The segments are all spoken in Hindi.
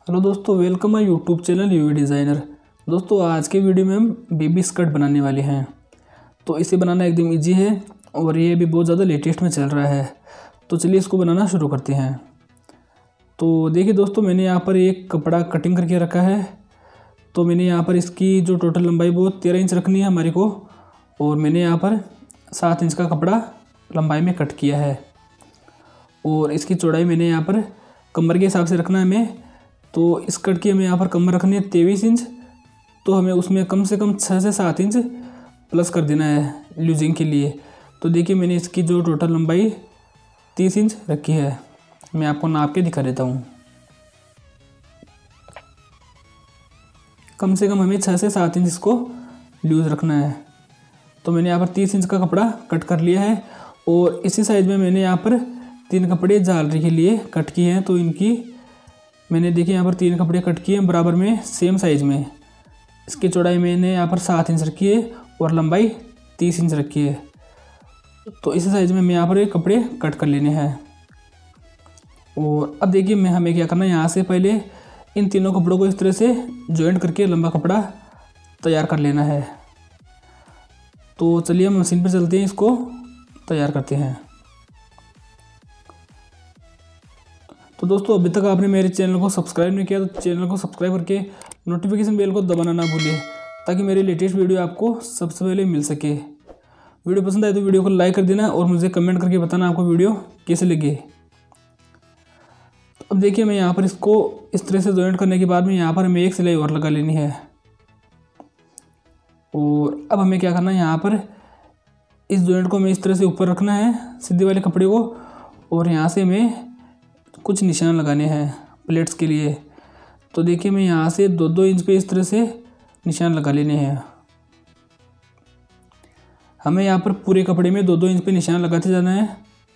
हेलो दोस्तों, welcome my YouTube channel UV designer. दोस्तों आज के वीडियो में हम बेबी स्कर्ट बनाने वाले हैं। तो इसे बनाना एकदम इजी है और ये भी बहुत ज़्यादा लेटेस्ट में चल रहा है। तो चलिए इसको बनाना शुरू करते हैं। तो देखिए दोस्तों, मैंने यहाँ पर एक कपड़ा कटिंग करके रखा है। तो मैंने यहाँ पर इसकी जो टोटल लंबाई वो 13 इंच रखनी है हमारे को, और मैंने यहाँ पर 7 इंच का कपड़ा लंबाई में कट किया है। और इसकी चौड़ाई मैंने यहाँ पर कमर के हिसाब से रखना है हमें। तो इस कट की हमें यहाँ पर कमर रखनी है 23 इंच। तो हमें उसमें कम से कम 6 से 7 इंच प्लस कर देना है लूजिंग के लिए। तो देखिए मैंने इसकी जो टोटल लंबाई 30 इंच रखी है। मैं आपको नाप के दिखा देता हूँ। कम से कम हमें 6 से 7 इंच इसको लूज रखना है। तो मैंने यहाँ पर 30 इंच का कपड़ा कट कर लिया है। और इसी साइज में मैंने यहाँ पर 3 कपड़े झालरी के लिए कट किए हैं। तो इनकी मैंने देखिए यहाँ पर 3 कपड़े कट किए हैं बराबर में, सेम साइज़ में। इसकी चौड़ाई मैंने यहाँ पर 7 इंच रखी है और लंबाई 30 इंच रखी है। तो इसी साइज़ में मैं यहाँ पर ये कपड़े कट कर लेने हैं। और अब देखिए हमें क्या करना है, यहाँ से पहले इन तीनों कपड़ों को इस तरह से जॉइंट करके लंबा कपड़ा तैयार कर लेना है। तो चलिए हम मशीन पर चलते हैं, इसको तैयार करते हैं। तो दोस्तों अभी तक आपने मेरे चैनल को सब्सक्राइब नहीं किया तो चैनल को सब्सक्राइब करके नोटिफिकेशन बेल को दबाना ना भूलिए, ताकि मेरी लेटेस्ट वीडियो आपको सबसे पहले मिल सके। वीडियो पसंद आए तो वीडियो को लाइक कर देना और मुझे कमेंट करके बताना आपको वीडियो कैसे लगे। अब देखिए मैं यहाँ पर इसको इस तरह से जॉइंट करने के बाद में यहाँ पर हमें एक सिलाई और लगा लेनी है। और अब हमें क्या करना है, यहाँ पर इस जॉइंट को हमें इस तरह से ऊपर रखना है सीधे वाले कपड़े को, और यहाँ से हमें कुछ निशान लगाने हैं प्लेट्स के लिए। तो देखिए मैं यहाँ से 2-2 इंच पे इस तरह से निशान लगा लेने हैं। हमें यहाँ पर पूरे कपड़े में 2-2 इंच पे निशान लगाते जाना है।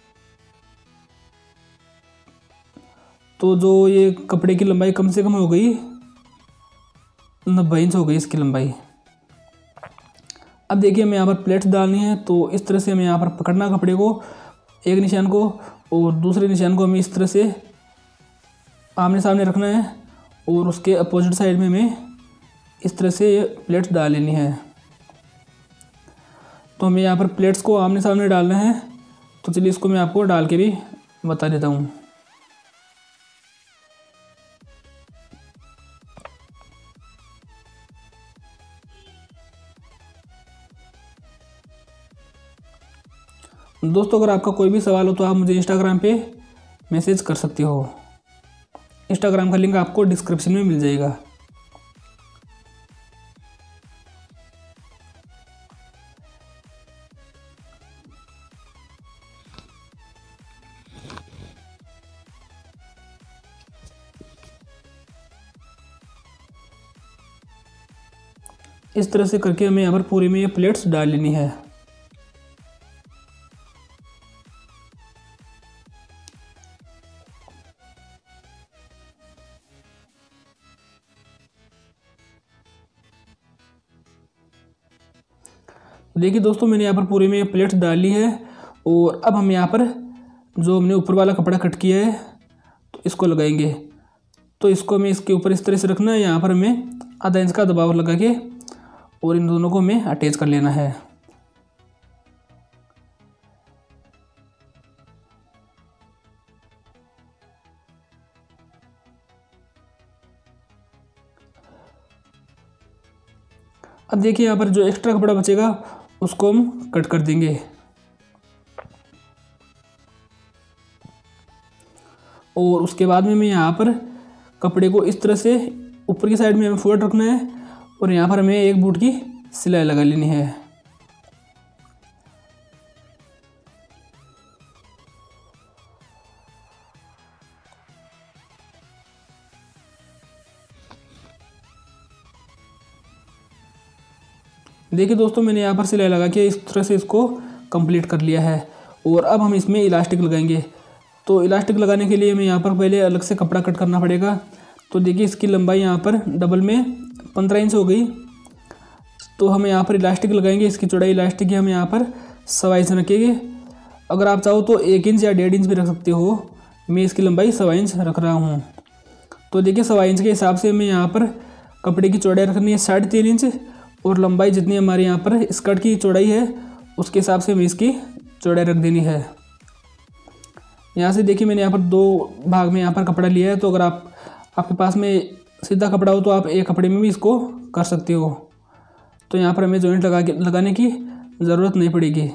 तो जो ये कपड़े की लंबाई कम से कम हो गई 90 इंच हो गई इसकी लंबाई। अब देखिए हमें यहाँ पर प्लेट्स डालनी है। तो इस तरह से हमें यहाँ पर पकड़ना कपड़े को, एक निशान को, और दूसरे निशान को हमें इस तरह से आमने सामने रखना है। और उसके अपोजिट साइड में हमें इस तरह से प्लेट्स डाल लेनी है। तो हमें यहाँ पर प्लेट्स को आमने सामने डालना है। तो चलिए इसको मैं आपको डाल के भी बता देता हूँ। दोस्तों अगर आपका कोई भी सवाल हो तो आप मुझे इंस्टाग्राम पे मैसेज कर सकते हो। इंस्टाग्राम का लिंक आपको डिस्क्रिप्शन में मिल जाएगा। इस तरह से करके हमें यहाँ पर पूरी में ये प्लेट्स डाल लेनी है। देखिए दोस्तों मैंने यहाँ पर पूरे में प्लेट्स डाल ली है। और अब हम यहाँ पर जो हमने ऊपर वाला कपड़ा कट किया है तो इसको लगाएंगे। तो इसको हमें इसके ऊपर इस तरह से रखना है। यहाँ पर हमें आधा इंच का दबाव लगा के और इन दोनों को हमें अटैच कर लेना है। अब देखिए यहाँ पर जो एक्स्ट्रा कपड़ा बचेगा उसको हम कट कर देंगे। और उसके बाद में हमें यहाँ पर कपड़े को इस तरह से ऊपर की साइड में हमें फोल्ड रखना है। और यहाँ पर हमें एक बूट की सिलाई लगा लेनी है। देखिए दोस्तों मैंने यहाँ पर सिलाई लगा के इस तरह से इसको कंप्लीट कर लिया है। और अब हम इसमें इलास्टिक लगाएंगे। तो इलास्टिक लगाने के लिए हमें यहाँ पर पहले अलग से कपड़ा कट करना पड़ेगा। तो देखिए इसकी लंबाई यहाँ पर डबल में 15 इंच हो गई। तो हम यहाँ पर इलास्टिक लगाएंगे। इसकी चौड़ाई इलास्टिक की हम यहाँ पर 1.25 इंच रखेंगे। अगर आप चाहो तो 1 इंच या 1.5 इंच भी रख सकते हो। मैं इसकी लंबाई 1.25 इंच रख रहा हूँ। तो देखिए 1.25 इंच के हिसाब से हमें यहाँ पर कपड़े की चौड़ाई रखनी है 3.5 इंच, और लंबाई जितनी हमारे यहाँ पर स्कर्ट की चौड़ाई है उसके हिसाब से हमें इसकी चौड़ाई रख देनी है। यहाँ से देखिए मैंने यहाँ पर 2 भाग में यहाँ पर कपड़ा लिया है, तो अगर आपके पास में सीधा कपड़ा हो तो आप एक कपड़े में भी इसको कर सकते हो। तो यहाँ पर हमें जॉइंट लगाने की ज़रूरत नहीं पड़ेगी।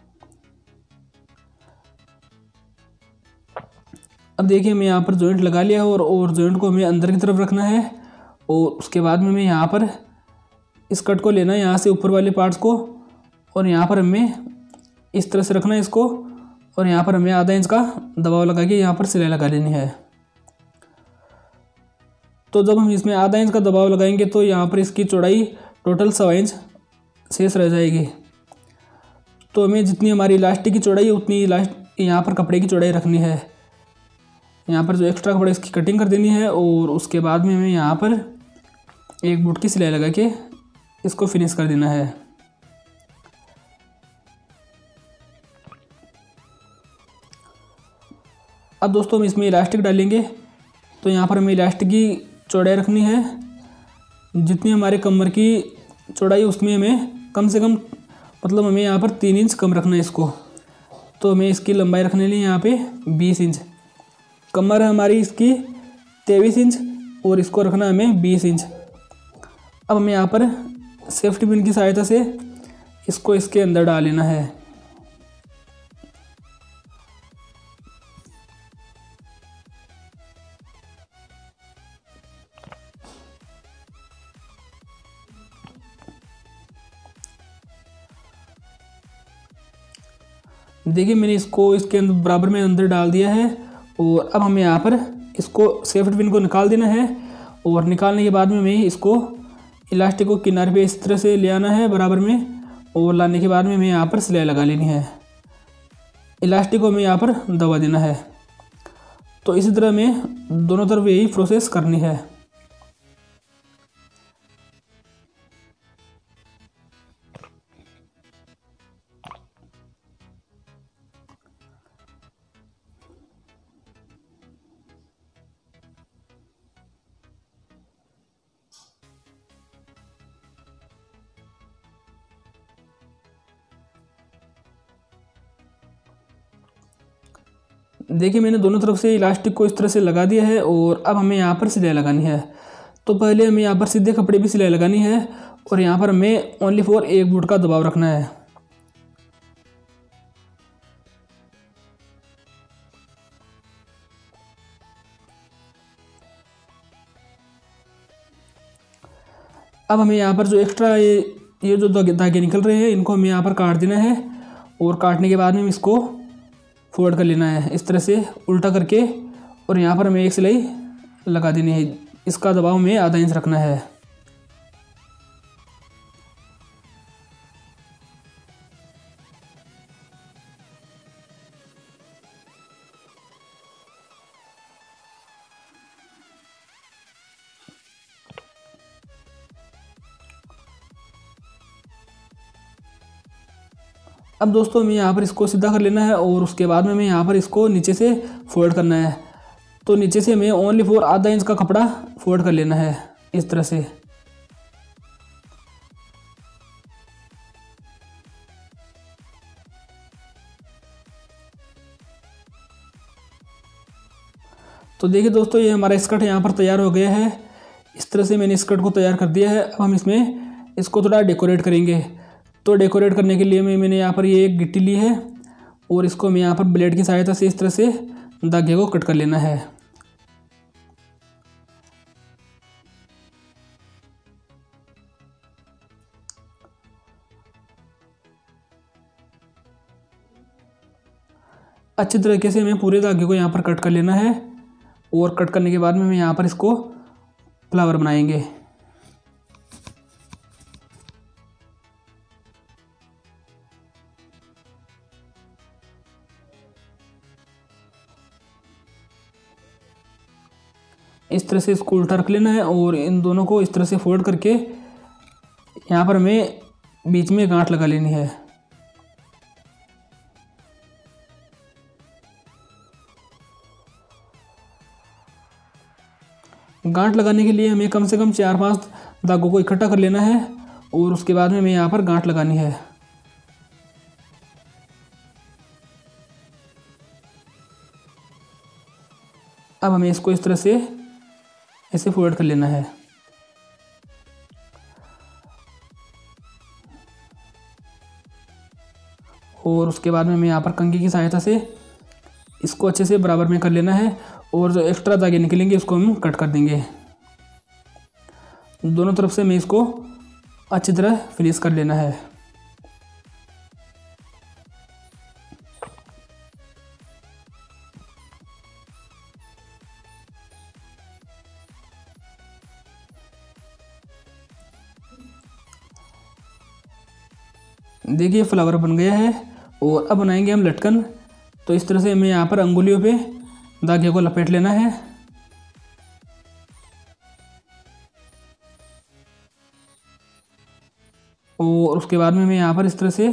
अब देखिए मैं यहाँ पर जॉइंट लगा लिया है, और जॉइंट को हमें अंदर की तरफ रखना है, और उसके बाद में हमें यहाँ पर स्कर्ट को लेना है यहाँ से ऊपर वाले पार्ट्स को, और यहाँ पर हमें इस तरह से रखना है इसको, और यहाँ पर हमें आधा इंच का दबाव लगा के यहाँ पर सिलाई लगा लेनी है। तो जब हम इसमें आधा इंच का दबाव लगाएंगे तो यहाँ पर इसकी चौड़ाई टोटल 1.25 इंच शेष रह जाएगी। तो हमें जितनी हमारी इलास्टिक की चौड़ाई है उतनी यहाँ पर कपड़े की चौड़ाई रखनी है। यहाँ पर जो एक्स्ट्रा कपड़ा इसकी कटिंग कर देनी है, और उसके बाद में हमें यहाँ पर एक बूट की सिलाई लगा के इसको फिनिश कर देना है। अब दोस्तों हम इसमें इलास्टिक डालेंगे, तो यहाँ पर हमें इलास्टिक की चौड़ाई रखनी है जितनी हमारे कमर की चौड़ाई उसमें हमें कम से कम, मतलब हमें यहाँ पर 3 इंच कम रखना है इसको। तो हमें इसकी लंबाई रखने लिए यहाँ पे 20 इंच, कमर है हमारी इसकी 23 इंच, और इसको रखना हमें 20 इंच। अब हमें यहाँ पर सेफ्टी पिन की सहायता से इसको इसके अंदर डाल लेना है। देखिए मैंने इसको इसके अंदर बराबर में अंदर डाल दिया है, और अब हमें यहाँ पर इसको सेफ्टी पिन को निकाल देना है, और निकालने के बाद में हमें इसको इलास्टिक को किनारे पे इस तरह से ले आना है बराबर में, और लाने के बाद में हमें यहाँ पर सिलाई लगा लेनी है। इलास्टिक को हमें यहाँ पर दबा देना है। तो इसी तरह हमें दोनों तरफ यही प्रोसेस करनी है। देखिए मैंने दोनों तरफ से इलास्टिक को इस तरह से लगा दिया है, और अब हमें यहाँ पर सिलाई लगानी है। तो पहले हमें यहाँ पर सीधे कपड़े भी सिलाई लगानी है, और यहाँ पर हमें ओनली फॉर एक बूट का दबाव रखना है। अब हमें यहाँ पर जो एक्स्ट्रा ये जो धागे निकल रहे हैं इनको हमें यहाँ पर काट देना है, और काटने के बाद में इसको फोल्ड कर लेना है इस तरह से उल्टा करके, और यहाँ पर हमें एक सिलाई लगा देनी है। इसका दबाव हमें आधा इंच रखना है। अब दोस्तों हमें यहाँ पर इसको सीधा कर लेना है, और उसके बाद में हमें यहाँ पर इसको नीचे से फोल्ड करना है। तो नीचे से हमें ओनली फॉर आधा इंच का कपड़ा फोल्ड कर लेना है इस तरह से। तो देखिए दोस्तों ये हमारा स्कर्ट यहाँ पर तैयार हो गया है। इस तरह से मैंने स्कर्ट को तैयार कर दिया है। अब हम इसमें इसको थोड़ा डेकोरेट करेंगे। तो डेकोरेट करने के लिए मैंने यहाँ पर ये एक गिट्टी ली है, और इसको मैं यहाँ पर ब्लेड की सहायता से इस तरह से धागे को कट कर लेना है। अच्छी तरीके से हमें पूरे धागे को यहाँ पर कट कर लेना है, और कट करने के बाद में हम यहाँ पर इसको फ्लावर बनाएंगे। इस तरह से इसको उल्टा रख लेना है, और इन दोनों को इस तरह से फोल्ड करके यहाँ पर हमें बीच में गांठ लगा लेनी है। गांठ लगाने के लिए हमें कम से कम 4-5 धागों को इकट्ठा कर लेना है और उसके बाद में हमें यहाँ पर गांठ लगानी है। अब हमें इसको इस तरह से ऐसे फोल्ड कर लेना है। और उसके बाद में हमें यहाँ पर कंघी की सहायता से इसको अच्छे से बराबर में कर लेना है और जो एक्स्ट्रा धागे निकलेंगे उसको हम कट कर देंगे। दोनों तरफ से हमें इसको अच्छी तरह फिनिश कर लेना है। देखिए फ्लावर बन गया है और अब बनाएंगे हम लटकन। तो इस तरह से हमें यहाँ पर अंगुलियों पे धागे को लपेट लेना है और उसके बाद में हमें यहाँ पर इस तरह से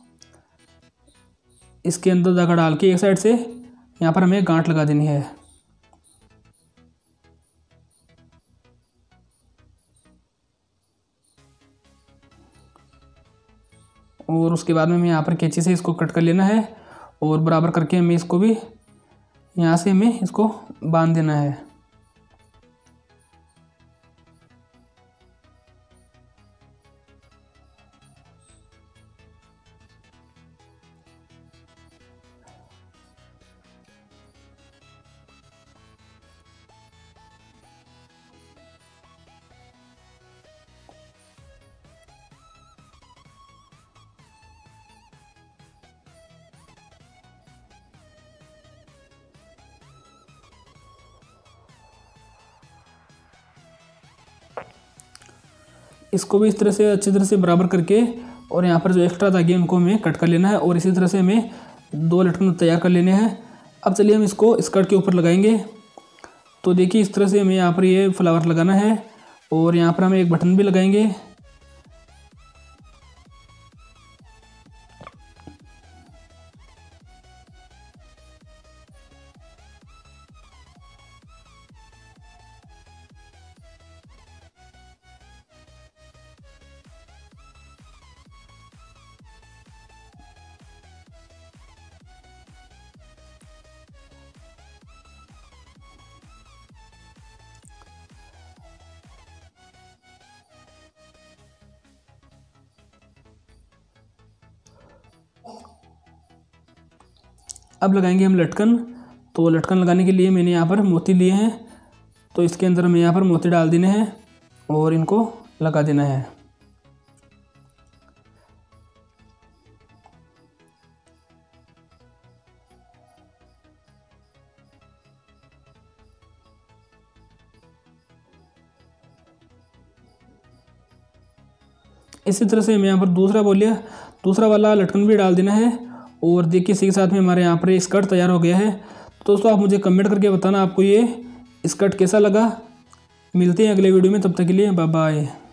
इसके अंदर धागा डाल के एक साइड से यहाँ पर हमें गांठ लगा देनी है। और उसके बाद में हमें यहाँ पर कैंची से इसको कट कर लेना है और बराबर करके हमें इसको भी यहाँ से हमें इसको बांध देना है। इसको भी इस तरह से अच्छी तरह से बराबर करके और यहाँ पर जो एक्स्ट्रा धागे हैं उनको हमें कट कर लेना है और इसी तरह से हमें 2 लटकन तैयार कर लेने हैं। अब चलिए हम इसको स्कर्ट के ऊपर लगाएंगे। तो देखिए इस तरह से हमें यहाँ पर ये फ्लावर लगाना है और यहाँ पर हम एक बटन भी लगाएंगे। अब लगाएंगे हम लटकन। तो लटकन लगाने के लिए मैंने यहाँ पर मोती लिए हैं, तो इसके अंदर हमें यहाँ पर मोती डाल देने हैं और इनको लगा देना है। इसी तरह से हमें यहाँ पर दूसरा वाला लटकन भी डाल देना है और देखिए इसी के साथ में हमारे यहाँ पर ये स्कर्ट तैयार हो गया है। तो दोस्तों आप मुझे कमेंट करके बताना आपको ये स्कर्ट कैसा लगा। मिलते हैं अगले वीडियो में, तब तक के लिए बाय बाय।